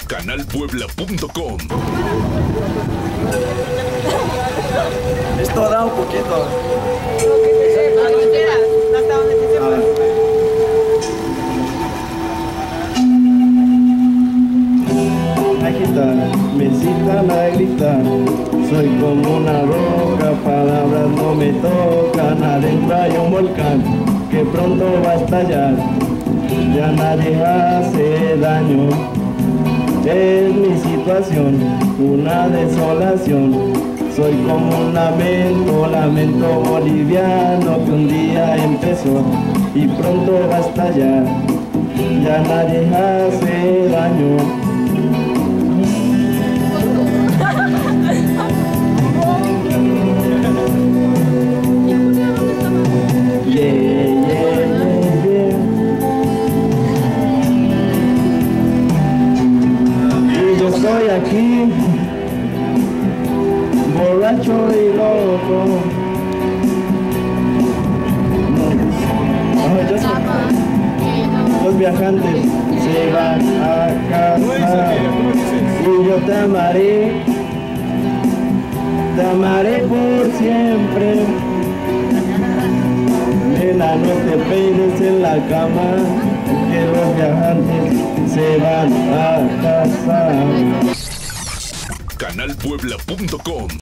Canalpuebla.com. Esto da un poquito. Lo que te sepa, lo que quieras, hasta donde te sepas. Agitar, me citan a gritar. Soy como una roca, palabras no me tocan. Adentro hay un volcán que pronto va a estallar. Ya nadie hace daño. Es mi situación, una desolación. Soy como un lamento boliviano que un día empezó y pronto va a estallar. Ya nadie hace daño. Estoy aquí, borracho y loco. Los viajantes se van a casa y yo te amaré por siempre. Nena, no te peines en la cama, que los viajantes se van a casa. Canalpuebla.com.